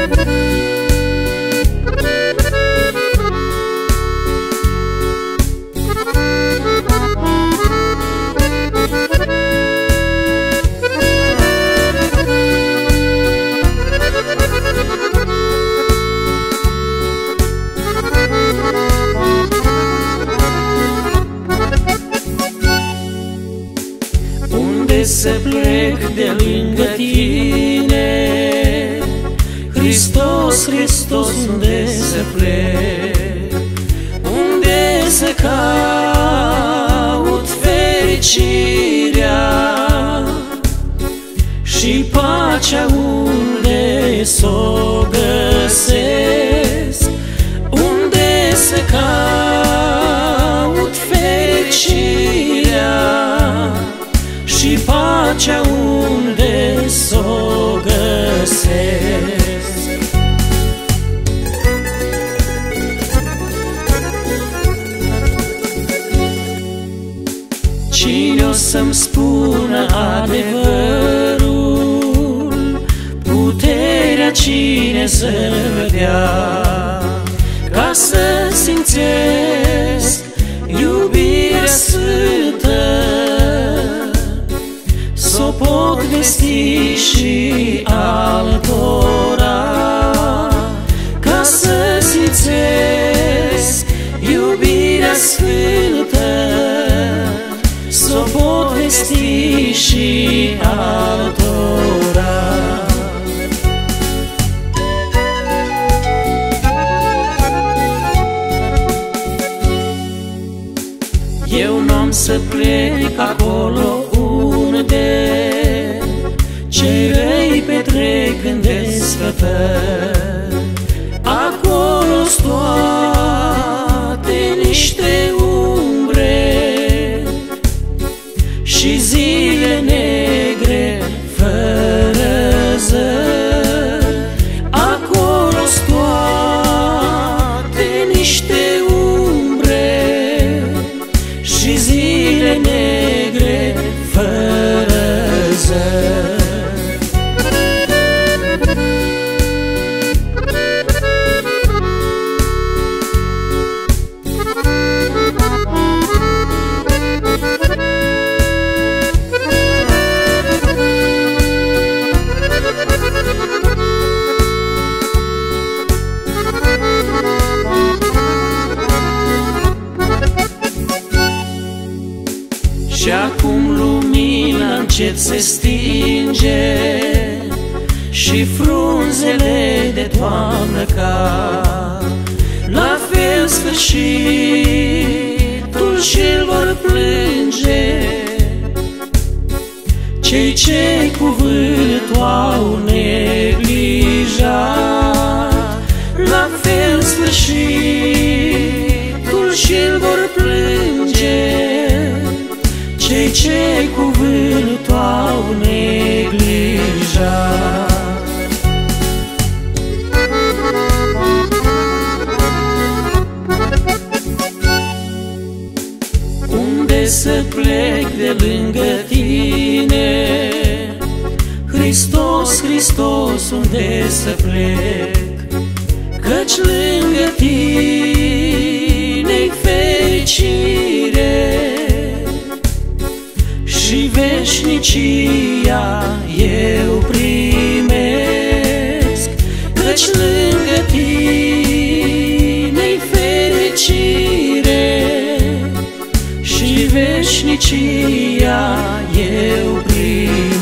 Unde să plec de lângă tine? Hristos, Hristos, unde să plec? Unde să caut fericirea și pacea, unde s-o găsesc? Unde să caut fericirea și pacea, unde s-o găsesc? Cine o să-mi spună adevărul? Puterea cine să-mi dea? Ca să simțesc iubirea sfântă, s-o pot vesti și altora. Ca să simțesc iubirea sfântă, s-o pot vesti și altora. Eu n-am să plec acolo unde cei răi petrec în desfătări. Acolo-s toate niște umbre și zile negre fără zări. Acolo-s toate niște umbre și zile negre fără zări. Și acum lumina încet se stinge și frunzele de toamnă cad. La fel sfârșitul și-l vor plânge cei ce cuvântul au neglijat. La fel sfârșitul și-l vor plânge cei ce cuvântul au neglijat. Unde să plec de lângă tine? Hristos, Hristos, unde să plec? Căci lângă tine-i fericire și veșnicia eu primesc. Căci lângă tine-i fericire și veșnicia eu primesc.